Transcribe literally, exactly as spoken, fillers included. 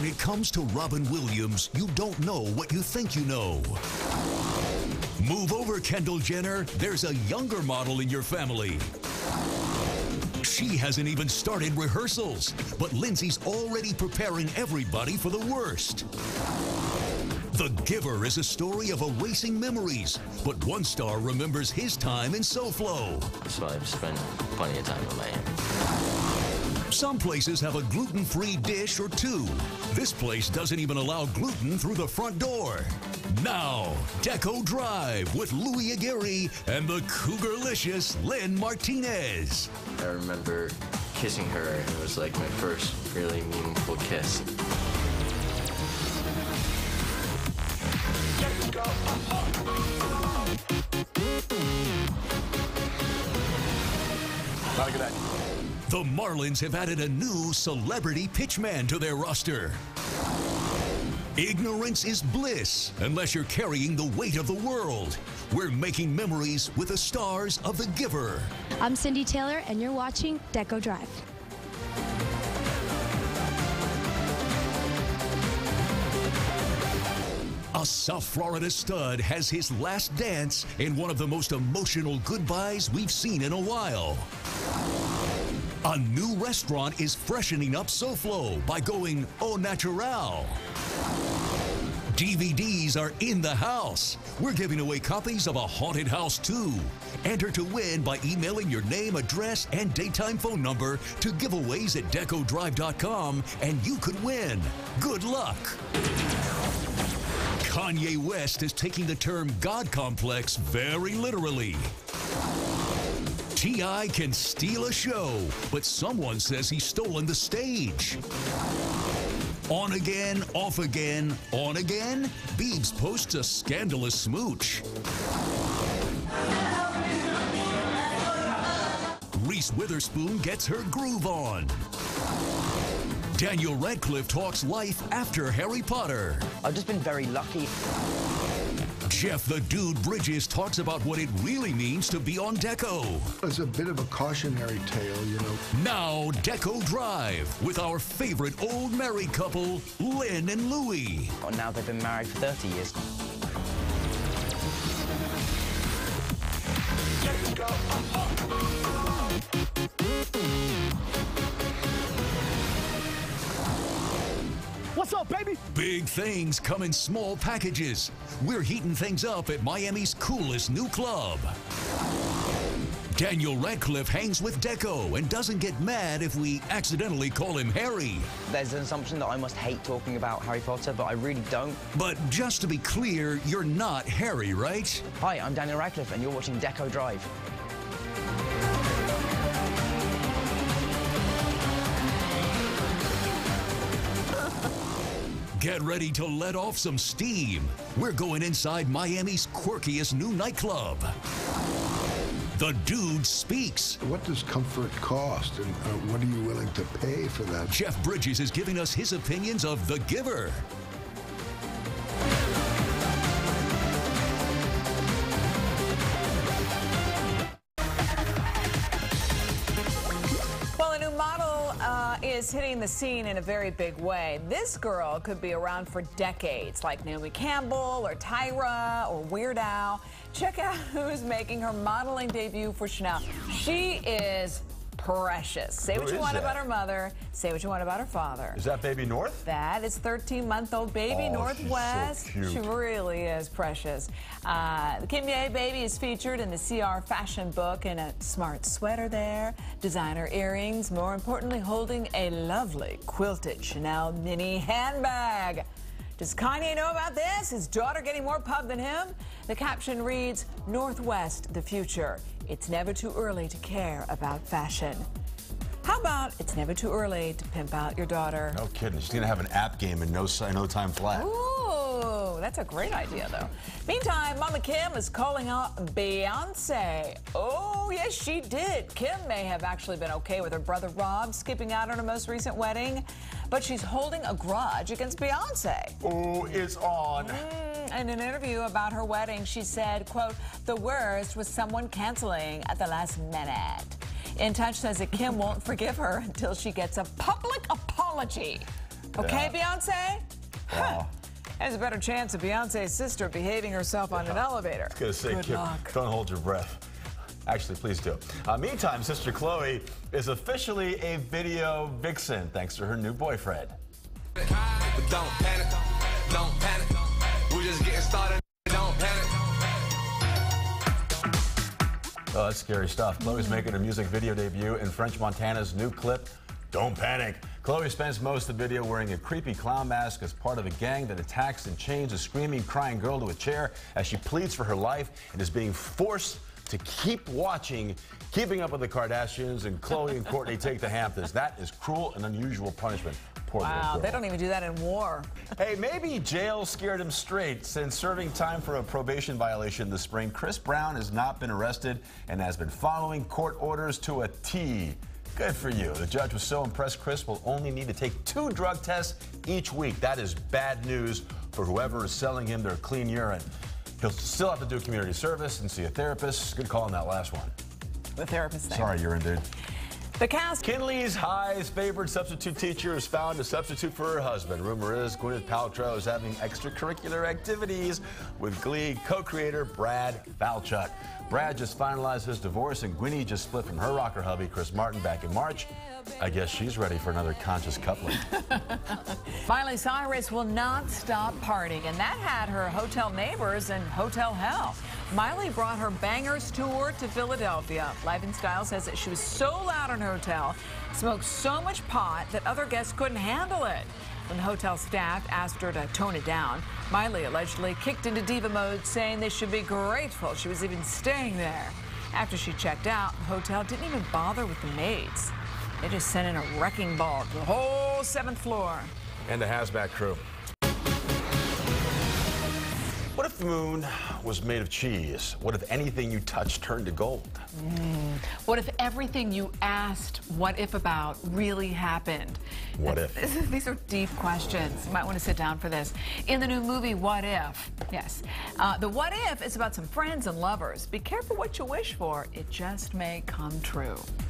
it comes to Robin Williams, you don't know what you think you know. Move over, Kendall Jenner. There's a younger model in your family. She hasn't even started rehearsals, but Lindsay's already preparing everybody for the worst. The Giver is a story of erasing memories, but one star remembers his time in SoFlo. So I've spent plenty of time in Miami. Some places have a gluten-free dish or two. This place doesn't even allow gluten through the front door. Now, Deco Drive with Louis Aguirre and the Cougarlicious Lynn Martinez. I remember kissing her, and it was like my first really meaningful kiss. Let's go. Not a good idea. The Marlins have added a new celebrity pitchman to their roster. Ignorance is bliss unless you're carrying the weight of the world. We're making memories with the stars of The Giver. I'm Cindy Taylor, and you're watching Deco Drive. A South Florida stud has his last dance in one of the most emotional goodbyes we've seen in a while. A new restaurant is freshening up SoFlo by going au natural. D V Ds are in the house. We're giving away copies of A Haunted House too. Enter to win by emailing your name, address, and daytime phone number to giveaways at deco drive dot com, and you could win. Good luck. Kanye West is taking the term God complex very literally. T I can steal a show, but someone says he's stolen the stage. On again, off again, on again, Biebs posts a scandalous smooch. Reese Witherspoon gets her groove on. Daniel Radcliffe talks life after Harry Potter. I've just been very lucky. Jeff the Dude Bridges talks about what it really means to be on Deco. It's a bit of a cautionary tale, you know. Now, Deco Drive with our favorite old married couple, Lynn and Louis. Well, now they've been married for thirty years. Let's go. What's up, baby? Big things come in small packages. We're heating things up at Miami's coolest new club. Daniel Radcliffe hangs with Deco and doesn't get mad if we accidentally call him Harry. There's an assumption that I must hate talking about Harry Potter, but I really don't. But just to be clear, you're not Harry, right? Hi, I'm Daniel Radcliffe, and you're watching Deco Drive. Get ready to let off some steam. We're going inside Miami's quirkiest new nightclub. The Dude Speaks. What does comfort cost, and uh, what are you willing to pay for that? Jeff Bridges is giving us his opinions of The Giver. Is hitting the scene in a very big way. This girl could be around for decades, like Naomi Campbell or Tyra or Weird Al. Check out who's making her modeling debut for Chanel. She is precious. Say Who what you is want that? about her mother. Say what you want about her father. Is that baby North? That is thirteen-month-old baby Oh, Northwest. she's so cute. She really is precious. Uh, the Kim Ye baby is featured in the C R fashion book in a smart sweater there, designer earrings, more importantly, holding a lovely quilted Chanel mini handbag. Does Kanye know about this? His daughter getting more pub than him? The caption reads, Northwest, the future. It's never too early to care about fashion. How about it's never too early to pimp out your daughter? No kidding. She's going to have an app game in no, no time flat. Ooh, that's a great idea, though. Meantime, Mama Kim is calling out Beyonce. Oh, yes, she did. Kim may have actually been okay with her brother Rob skipping out on her most recent wedding, but she's holding a grudge against Beyonce. Who is on? Mm, in an interview about her wedding, she said, quote, the worst was someone canceling at the last minute. In Touch says that Kim won't forgive her until she gets a public apology. Okay, Yeah. Beyonce? Wow. There's a better chance of Beyonce's sister behaving herself on an elevator. I was gonna say, Good Kim, luck. don't hold your breath. Actually, please do. Uh, meantime, Sister Chloe is officially a video vixen thanks to her new boyfriend. But don't panic, don't panic. We're just getting started, don't panic. Oh, that's scary stuff. Chloe's making her music video debut in French Montana's new clip, Don't Panic. Chloe spends most of the video wearing a creepy clown mask as part of a gang that attacks and chains a screaming, crying girl to a chair as she pleads for her life and is being forced to keep watching Keeping Up with the Kardashians, and Chloe and Courtney Take the Hamptons. That is cruel and unusual punishment. Poor little Wow, girl. they don't even do that in war. Hey, maybe jail scared him straight. Since serving time for a probation violation this spring, Chris Brown has not been arrested and has been following court orders to a T. Good for you. The judge was so impressed Chris will only need to take two drug tests each week. That is bad news for whoever is selling him their clean urine. He'll still have to do community service and see a therapist. Good call on that last one. The therapist there. Sorry, urine dude. The cast. Kinley's High's favorite substitute teacher has found a substitute for her husband. Rumor is Gwyneth Paltrow is having extracurricular activities with Glee co-creator Brad Falchuk. Brad just finalized his divorce, and Gwyneth just split from her rocker hubby, Chris Martin, back in March. I guess she's ready for another conscious coupling. Miley Cyrus will not stop partying, and that had her hotel neighbors in hotel hell. Miley brought her Bangers tour to Philadelphia. Life in Style says that she was so loud in her hotel, smoked so much pot that other guests couldn't handle it. When the hotel staff asked her to tone it down, Miley allegedly kicked into diva mode, saying they should be grateful she was even staying there. After she checked out, the hotel didn't even bother with the maids. They just sent in a wrecking ball to the whole seventh floor. And the hazmat crew. What if the moon was made of cheese? What if anything you touched turned to gold? Mm. What if everything you asked what if about really happened? What if? These are deep questions. You might want to sit down for this. In the new movie, What If? Yes. Uh, the What If is about some friends and lovers. Be careful what you wish for. It just may come true.